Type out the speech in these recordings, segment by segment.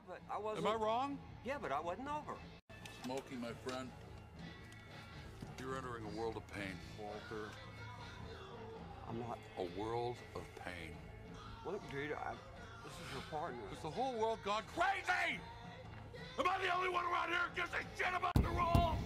but I wasn't. Am I wrong? Yeah, but I wasn't over. Smokey, my friend, you're entering a world of pain, Walter. I'm not. A world of pain. Look, dude, this is your partner. Has the whole world gone crazy? Am I the only one around here who gives a shit about the rules?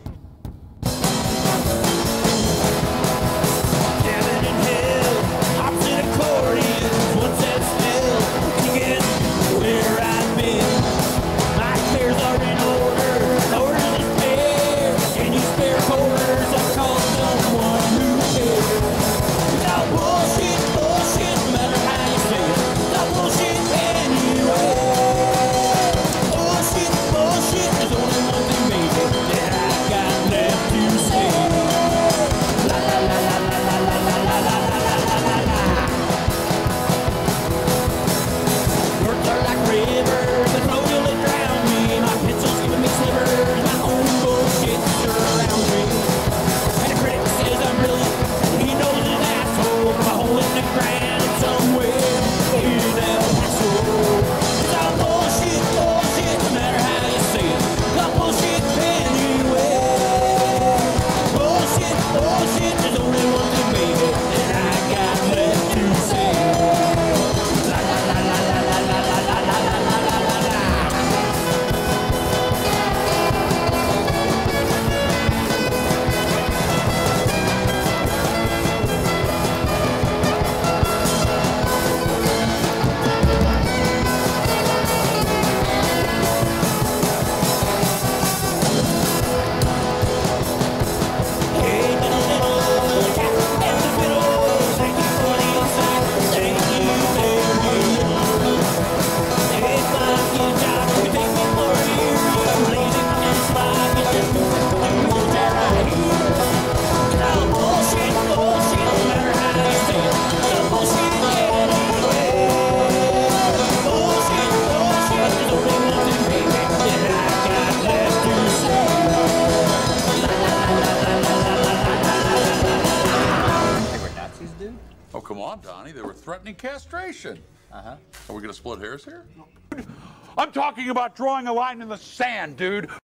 Jamming in hell, harps and accordions, one set still, again, where I've been. My affairs are in order to spare. Can you spare quarters? I call someone who cares. No bullshit, bullshit, no matter how you say it. No bullshit anyway. Bullshit, bullshit, there's only one thing, baby, that I got left to say. La la la la la la la la la la la la la. Words are like rivers that flow till they drown me. My pencil's giving me slivers, my own bullshit surrounds me. And the critic says I'm brilliant, he knows his asshole from a hole in the ground somewhere in El Paso. It's all bullshit, bullshit, no matter how you say it. Got bullshit anyway. Bullshit, bullshit, there's only one thing, baby, that I got left to say. La la la la la la la la la la la la la la. Hey, little cat and the fiddle, thank you for the insight, thank you, baby. Hey, fucking job, you take me for a year, you lazy fucking slob, you just do that right here. It's all bullshit, bullshit, no matter how you say it. It's all bullshit anyway. Bullshit, bullshit, there's only one thing, baby, that I got left to say. La la la la la la la la la la la. They were Nazis, dude? Oh, come on, Donnie. They were threatening castration. Uh-huh. Are we going to split hairs here? I'm talking about drawing a line in the sand, dude.